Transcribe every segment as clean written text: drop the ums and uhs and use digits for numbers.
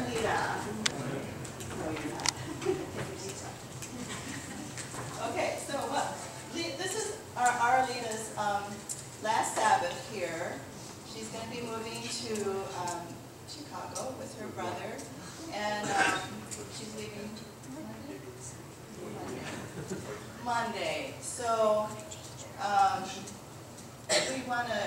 Alita. No, you're not. Okay, so this is our Alita's last Sabbath here. She's going to be moving to Chicago with her brother, and she's leaving Monday. So we want to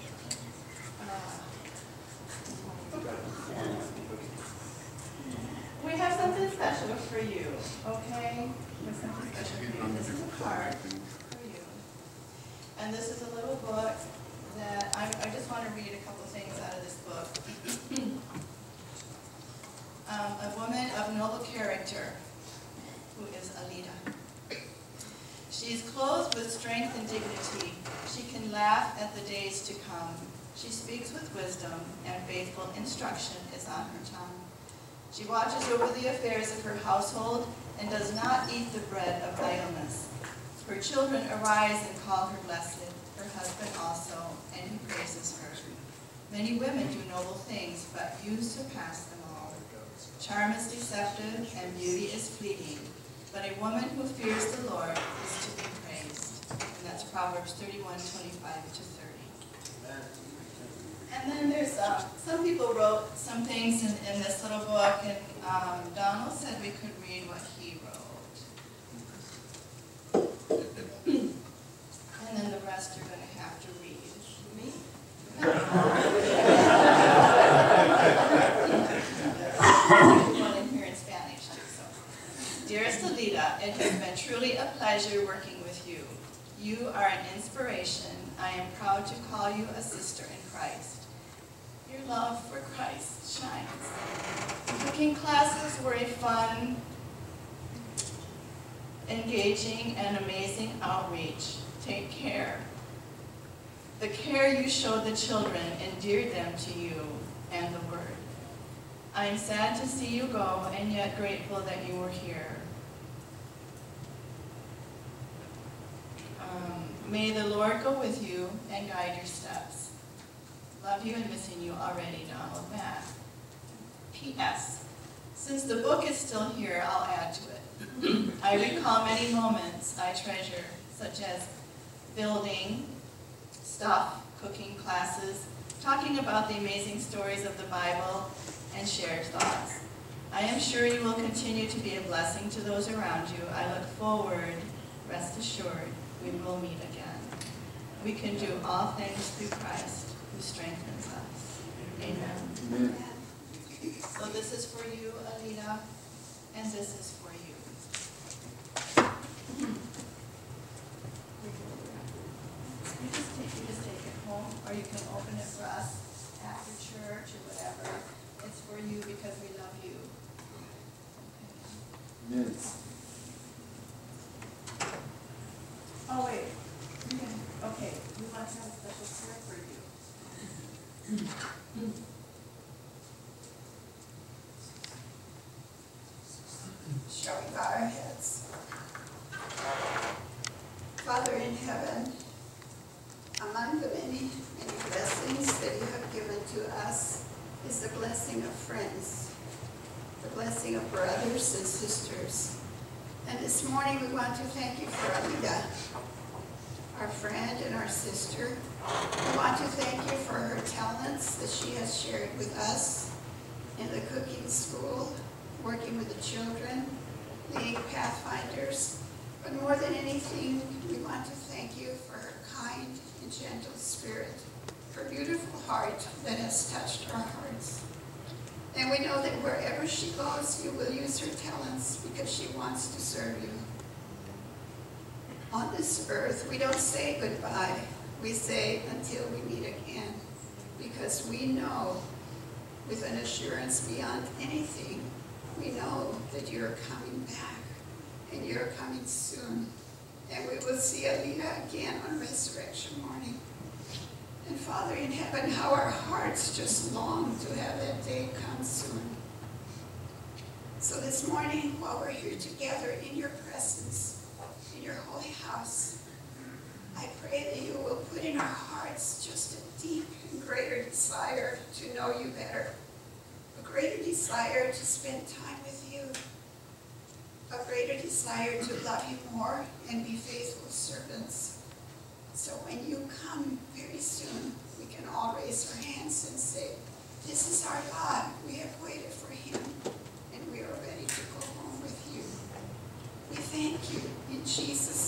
we have something special for you, okay? We have something special for you. This is a card for you. And this is a little book that I just want to read a couple things out of this book. A woman of noble character, who is Alita. She is clothed with strength and dignity. She can laugh at the days to come. She speaks with wisdom, and faithful instruction is on her tongue. She watches over the affairs of her household and does not eat the bread of idleness. Her children arise and call her blessed, her husband also, and he praises her. Many women do noble things, but you surpass them all. Charm is deceptive, and beauty is fleeting, but a woman who fears the Lord is to be praised. And that's Proverbs 31:25-30. And then there's, some people wrote some things in this little book, and Donald said we could read what he wrote. And then the rest you're going to have to read. Me? One in here in Spanish too. So, dearest Alita, it has been truly a pleasure working with you. You are an inspiration. I am proud to call you a sister in Christ. Your love for Christ shines. Cooking classes were a fun, engaging, and amazing outreach. Take care. The care you showed the children endeared them to you and the Word. I am sad to see you go, and yet grateful that you were here. May the Lord go with you and guide your steps. Love you and missing you already, Donald Matt. P.S. Since the book is still here, I'll add to it. I recall many moments I treasure, such as building stuff, cooking classes, talking about the amazing stories of the Bible, and shared thoughts. I am sure you will continue to be a blessing to those around you. I look forward, rest assured, we will meet again. We can do all things through Christ, who strengthens us. Amen. Amen. So this is for you, Alita, and this is for you. You just take it home, or you can open it for us after church or whatever. It's for you because we love you. Amen. Oh, wait. Okay, we want to have a special prayer for you. Shall we bow our heads? Father in heaven, among the many blessings that you have given to us is the blessing of friends, the blessing of brothers and sisters. And this morning we want to thank you for Alita, our friend and our sister. We want to thank you for her talents that she has shared with us in the cooking school, working with the children, leading Pathfinders. But more than anything, we want to thank you for her kind and gentle spirit, her beautiful heart that has touched our hearts. And we know that wherever she goes, you will use her talents because she wants to serve you. On this earth, we don't say goodbye. We say until we meet again, because we know with an assurance beyond anything, we know that you're coming back, and you're coming soon. And we will see Alita again on resurrection morning. And Father in heaven, how our hearts just long to have that day come soon. So this morning, while we're here together in your presence, in your holy house, I pray that you will put in our hearts just a deep and greater desire to know you better, a greater desire desire to spend time with you, a greater desire to love you more and be faithful servants. So when you come very soon, we can all raise our hands and say, this is our God. We have waited for him, and we are ready to go home with you. We thank you in Jesus'